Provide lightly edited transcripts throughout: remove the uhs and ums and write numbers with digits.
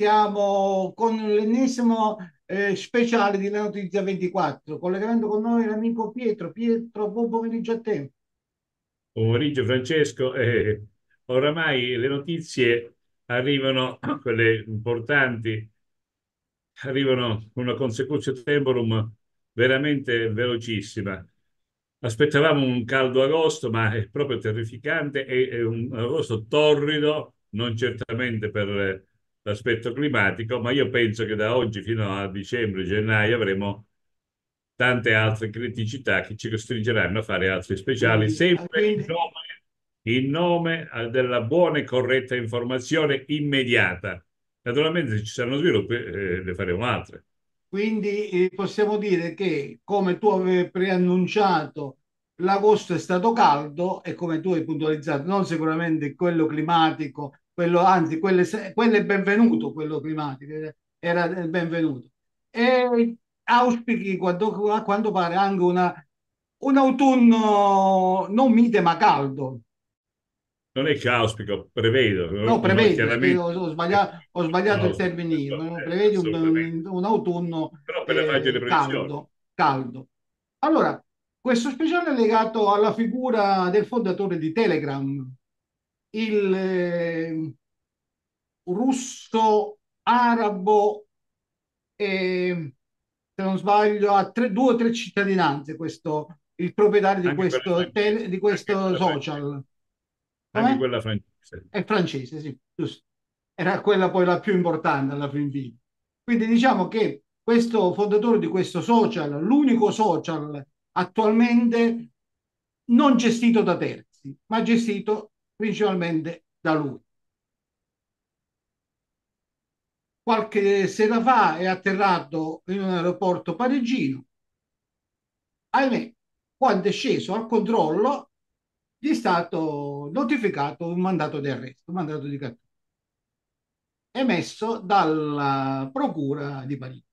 Siamo con l'ennesimo speciale di La Notizia 24. Collegamento con noi l'amico Pietro. Pietro, buon pomeriggio a te. Pomeriggio Francesco, oramai le notizie arrivano, quelle importanti, arrivano con una consecuzione temporum veramente velocissima. Aspettavamo un caldo agosto, ma è proprio terrificante, è un agosto torrido, non certamente per l'aspetto climatico, ma io penso che da oggi fino a dicembre, gennaio avremo tante altre criticità che ci costringeranno a fare altri speciali, Quindi, sempre in nome della buona e corretta informazione immediata. Naturalmente, se ci saranno sviluppi, ne faremo altre. possiamo dire che, come tu avevi preannunciato, l'agosto è stato caldo e come tu hai puntualizzato, non sicuramente quello climatico, quello, anzi, quello è benvenuto, quello climatico, era il benvenuto. E auspichi, a quanto pare, anche un autunno non mite ma caldo. Non è che auspico, prevedo, No, prevedi, chiaramente ho sbagliato il auspico, termine, prevedi assolutamente, un autunno però per le maggiori previsioni. caldo, caldo. Allora, questo speciale è legato alla figura del fondatore di Telegram, il russo arabo, se non sbaglio, ha due o tre cittadinanze, il proprietario Anche quella francese, di anche questo quella francese, social. anche Com'è? quella francese. È francese, sì, giusto. Era quella poi la più importante alla fin fine. Quindi diciamo che questo fondatore di questo social, l'unico social attualmente non gestito da terzi, ma gestito principalmente da lui. Qualche sera fa è atterrato in un aeroporto parigino. Ahimè, quando è sceso al controllo, gli è stato notificato un mandato di arresto, un mandato di cattura, emesso dalla Procura di Parigi.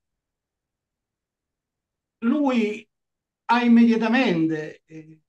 Lui ha immediatamente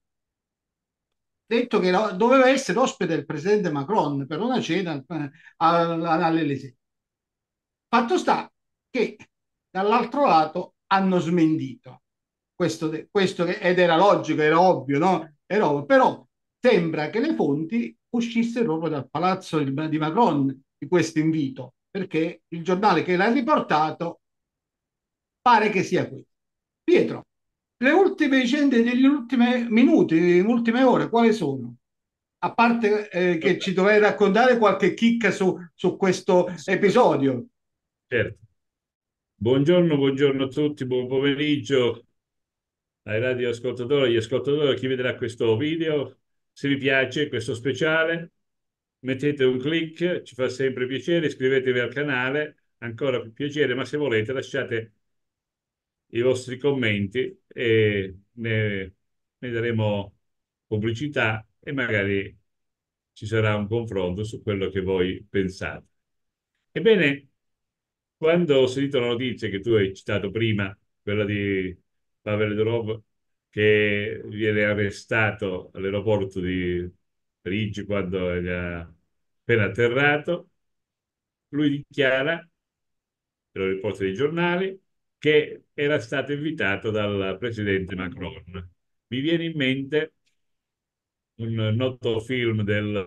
detto che doveva essere ospite del presidente Macron per una cena all'Elysée. Fatto sta che dall'altro lato hanno smentito ed era logico, era ovvio, no? Era ovvio. Però sembra che le fonti uscissero proprio dal palazzo di Macron di questo invito, perché il giornale che l'ha riportato pare che sia questo. Pietro, le ultime vicende degli ultimi minuti, delle ultime ore, quali sono? A parte che ci dovrei raccontare qualche chicca su questo episodio. Certo. Buongiorno a tutti, buon pomeriggio ai radioascoltatori, agli ascoltatori, a chi vedrà questo video. Se vi piace questo speciale, mettete un click, ci fa sempre piacere, iscrivetevi al canale, ancora più piacere, ma se volete lasciate i vostri commenti e ne daremo pubblicità e magari ci sarà un confronto su quello che voi pensate. Ebbene, quando ho sentito la notizia che tu hai citato prima, quella di Pavel Durov, che viene arrestato all'aeroporto di Parigi quando era appena atterrato, lui dichiara, te lo riporta dei giornali, che era stato invitato dal presidente Macron. Mi viene in mente un noto film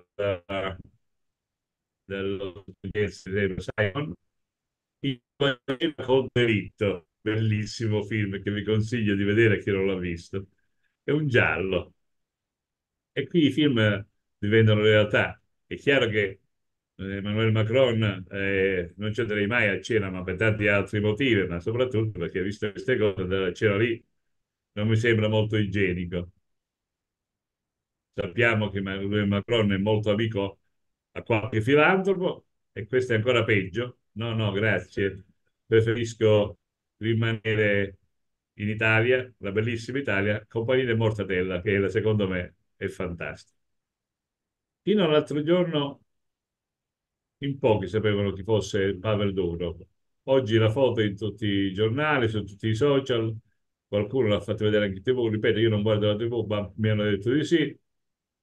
dello Simon, Il col delitto, bellissimo film che vi consiglio di vedere a chi non l'ha visto. È un giallo. E qui i film diventano realtà. È chiaro che Emmanuel Macron non ci andrei mai a cena, ma per tanti altri motivi, ma soprattutto perché, visto queste cose, andare a cena lì non mi sembra molto igienico. Sappiamo che Emmanuel Macron è molto amico a qualche filantropo e questo è ancora peggio. No, no, grazie. Preferisco rimanere in Italia, la bellissima Italia, compagnia di mortadella, che secondo me è fantastica. Fino all'altro giorno in pochi sapevano chi fosse Pavel Durov. Oggi la foto è in tutti i giornali, su tutti i social, qualcuno l'ha fatto vedere anche in TV, ripeto, io non guardo la TV, ma mi hanno detto di sì,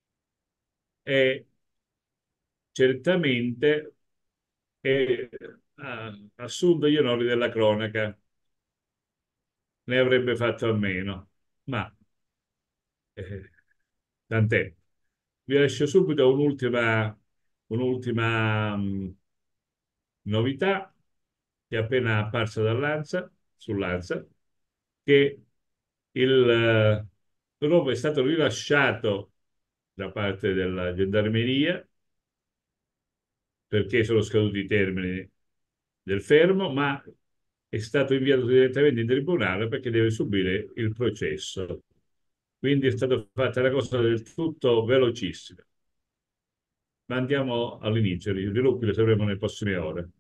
e certamente è assunto gli onori della cronaca, ne avrebbe fatto a meno, ma eh, tant'è. Vi lascio subito un'ultima novità che è appena apparsa sull'Ansa, che l'uomo è stato rilasciato da parte della gendarmeria perché sono scaduti i termini del fermo, ma è stato inviato direttamente in tribunale perché deve subire il processo. Quindi è stata fatta una cosa del tutto velocissima. Ma andiamo all'inizio, gli sviluppi li sapremo nelle prossime ore.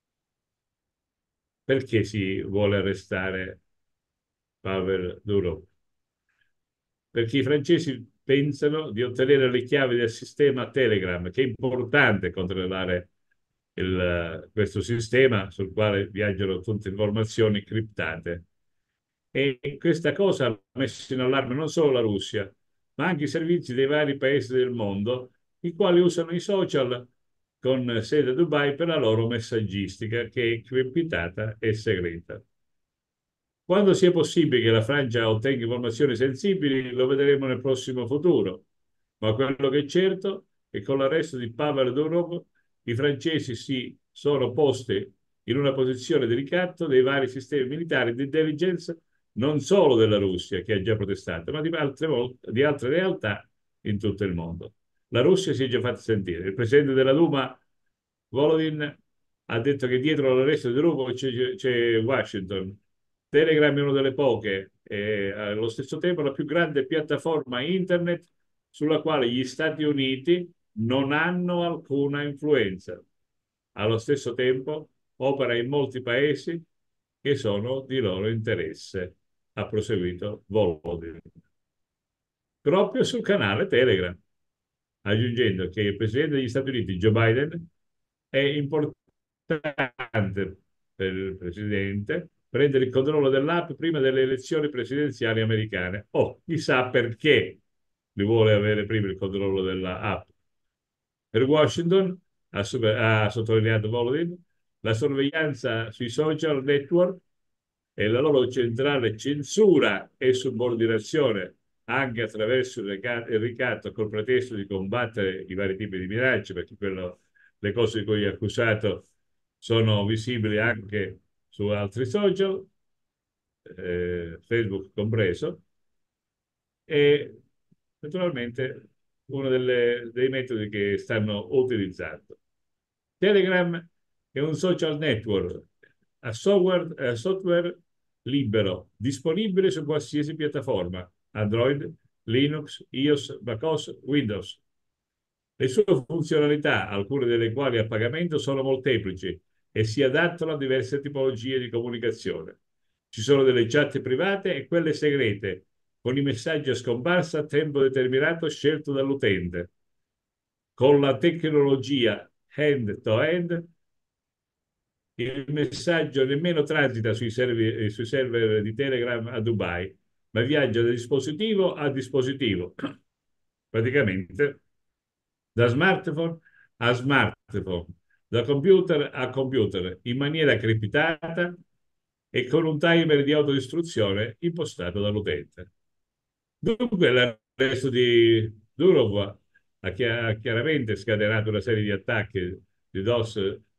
Perché si vuole arrestare Pavel Durov? Perché i francesi pensano di ottenere le chiavi del sistema Telegram, che è importante controllare questo sistema sul quale viaggiano tutte informazioni criptate. E questa cosa ha messo in allarme non solo la Russia, ma anche i servizi dei vari paesi del mondo, i quali usano i social con sede a Dubai per la loro messaggistica, che è criptata e segreta. Quando sia possibile che la Francia ottenga informazioni sensibili, lo vedremo nel prossimo futuro. Ma quello che è certo è che con l'arresto di Pavel Durov i francesi si sono posti in una posizione di ricatto dei vari sistemi militari di intelligence, non solo della Russia, che ha già protestato, ma di altre realtà in tutto il mondo. La Russia si è già fatta sentire. Il presidente della Duma, Volodin, ha detto che dietro l'arresto di Durov c'è Washington. Telegram è una delle poche e allo stesso tempo la più grande piattaforma internet sulla quale gli Stati Uniti non hanno alcuna influenza. Allo stesso tempo opera in molti paesi che sono di loro interesse, ha proseguito Volodin. Proprio sul canale Telegram, aggiungendo che il presidente degli Stati Uniti, Joe Biden, è importante per il presidente prendere il controllo dell'app prima delle elezioni presidenziali americane. Oh, chissà perché li vuole avere prima il controllo dell'app. Per Washington, ha sottolineato Volodin, la sorveglianza sui social network e la loro centrale censura e subordinazione anche attraverso il ricatto col pretesto di combattere i vari tipi di minacce, perché le cose di cui è accusato sono visibili anche su altri social, Facebook compreso, e naturalmente uno dei metodi che stanno utilizzando. Telegram è un social network a software libero, disponibile su qualsiasi piattaforma, Android, Linux, iOS, macOS, Windows. Le sue funzionalità, alcune delle quali a pagamento, sono molteplici e si adattano a diverse tipologie di comunicazione. Ci sono delle chat private e quelle segrete, con i messaggi a scomparsa a tempo determinato scelto dall'utente. Con la tecnologia hand-to-hand, il messaggio nemmeno transita sui server di Telegram a Dubai, ma viaggia da dispositivo a dispositivo, praticamente da smartphone a smartphone, da computer a computer, in maniera criptata e con un timer di autodistruzione impostato dall'utente. Dunque, l'arresto di Durov ha chiaramente scatenato una serie di attacchi di DOS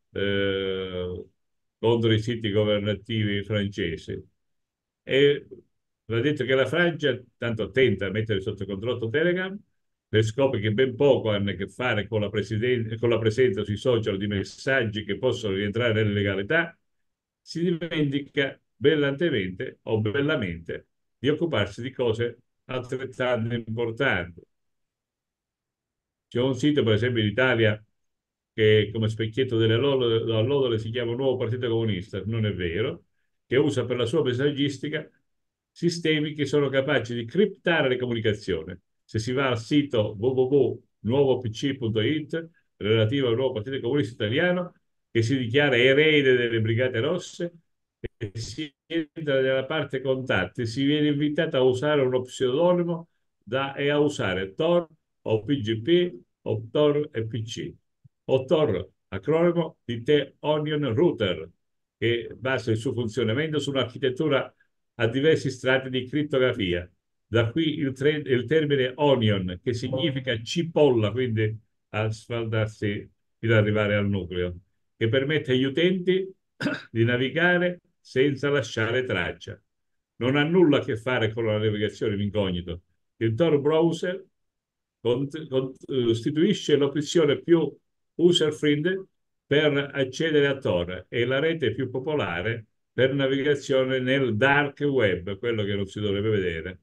contro i siti governativi francesi. E va detto che la Francia, tanto tenta a mettere sotto controllo Telegram, per scopi che ben poco hanno a che fare con con la presenza sui social di messaggi che possono rientrare nell'illegalità, si dimentica brillantemente o bellamente di occuparsi di cose altrettanto importanti. C'è un sito, per esempio, in Italia che come specchietto dell'allodole si chiama Nuovo Partito Comunista, non è vero, che usa per la sua messaggistica sistemi che sono capaci di criptare le comunicazioni. Se si va al sito www.nuovopc.it relativo al Nuovo Partito Comunista Italiano, che si dichiara erede delle Brigate Rosse, e si entra nella parte contatti, si viene invitato a usare uno pseudonimo e a usare Tor o PGP o Tor e PC o Tor acronimo di The Onion Router, che basa il suo funzionamento su un'architettura a diversi strati di crittografia. Da qui il termine onion, che significa cipolla, quindi a sfaldarsi fino ad arrivare al nucleo, che permette agli utenti di navigare senza lasciare traccia. Non ha nulla a che fare con la navigazione in incognito. Il Tor browser costituisce l'opzione più user-friendly per accedere a Tor e la rete più popolare per navigazione nel dark web, quello che non si dovrebbe vedere.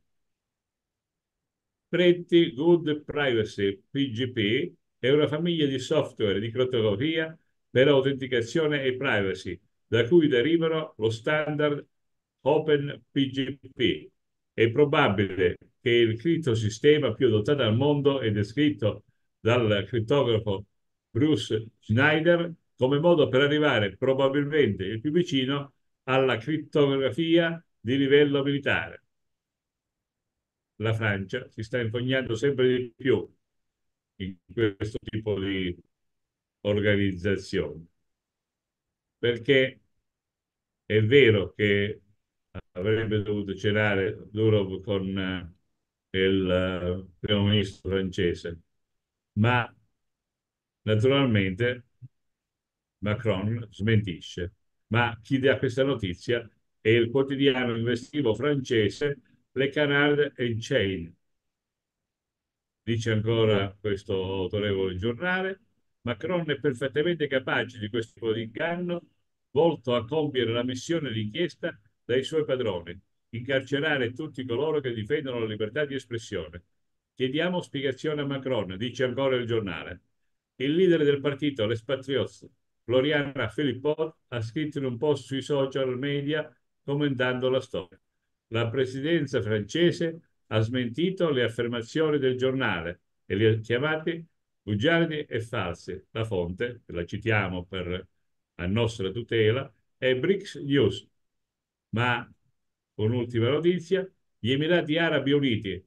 Pretty Good Privacy, PGP, è una famiglia di software di crittografia per autenticazione e privacy, da cui derivano lo standard OpenPGP. È probabile che il crittosistema più adottato al mondo è descritto dal crittografo Bruce Schneider come modo per arrivare probabilmente il più vicino alla crittografia di livello militare. La Francia si sta impegnando sempre di più in questo tipo di organizzazione, perché è vero che avrebbe dovuto cenare duro con il primo ministro francese, ma naturalmente Macron smentisce. Ma chi dà questa notizia è il quotidiano investivo francese Le Canard Enchaîné. Dice ancora questo autorevole giornale, Macron è perfettamente capace di questo tipo di inganno volto a compiere la missione richiesta dai suoi padroni, incarcerare tutti coloro che difendono la libertà di espressione. Chiediamo spiegazione a Macron, dice ancora il giornale. Il leader del partito, Les Patriots, Floriana Philippot, ha scritto in un post sui social media commentando la storia. La presidenza francese ha smentito le affermazioni del giornale e le ha chiamate bugiardi e false. La fonte, che la citiamo per a nostra tutela, è Brix News. Ma un'ultima notizia, gli Emirati Arabi Uniti,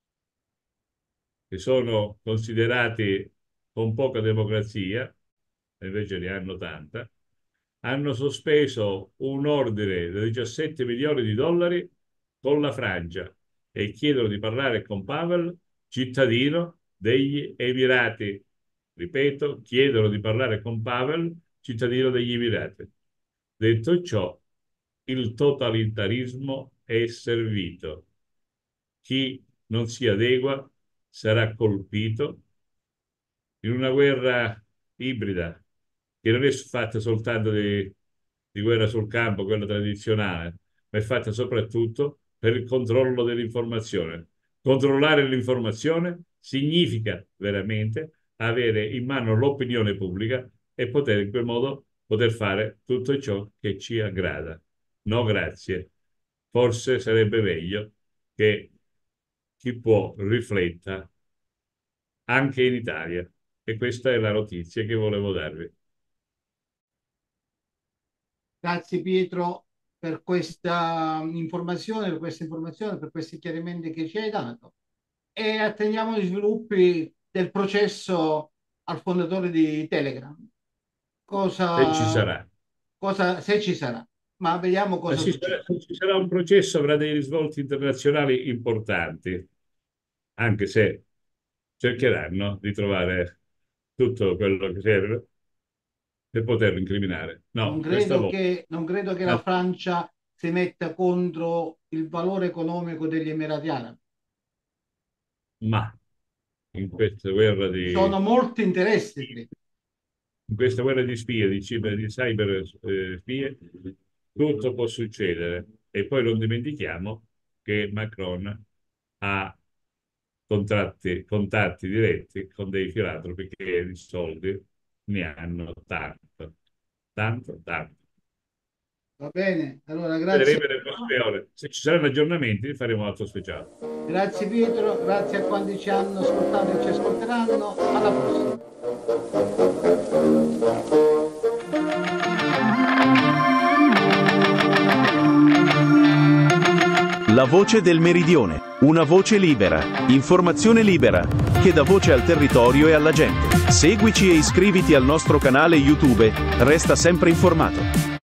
che sono considerati con poca democrazia, invece ne hanno tanta, hanno sospeso un ordine da 17 milioni di dollari con la Francia e chiedono di parlare con Pavel, cittadino degli Emirati. Ripeto, chiedono di parlare con Pavel, cittadino degli Emirati. Detto ciò, il totalitarismo è servito. Chi non si adegua sarà colpito in una guerra ibrida, che non è fatta soltanto di guerra sul campo, quella tradizionale, ma è fatta soprattutto per il controllo dell'informazione. Controllare l'informazione significa veramente avere in mano l'opinione pubblica e poter in quel modo poter fare tutto ciò che ci aggrada. No, grazie. Forse sarebbe meglio che chi può rifletta anche in Italia. E questa è la notizia che volevo darvi. Grazie Pietro per questa informazione, per questi chiarimenti che ci hai dato e attendiamo gli sviluppi del processo al fondatore di Telegram. Se ci Cosa, sarà. se ci sarà, ma vediamo Ma cosa succede. se ci sarà un processo, avrà dei risvolti internazionali importanti, anche se cercheranno di trovare tutto quello che serve per poterlo incriminare. No, questa volta. Non credo che la No, Francia si metta contro il valore economico degli Emirati Arabi. ma in questa guerra Ci sono di, molti interessi qui. in questa guerra di spie, di cyber spie, tutto può succedere. E poi non dimentichiamo che Macron ha contatti diretti con dei filantropi che di soldi ne hanno tanto, tanto, tanto. Va bene, allora grazie. Vedremo nelle prossime ore. Se ci saranno aggiornamenti, faremo un altro speciale. Grazie Pietro, grazie a quanti ci hanno ascoltato e ci ascolteranno. Alla prossima. La voce del meridione. Una voce libera, informazione libera, che dà voce al territorio e alla gente. Seguici e iscriviti al nostro canale YouTube, resta sempre informato.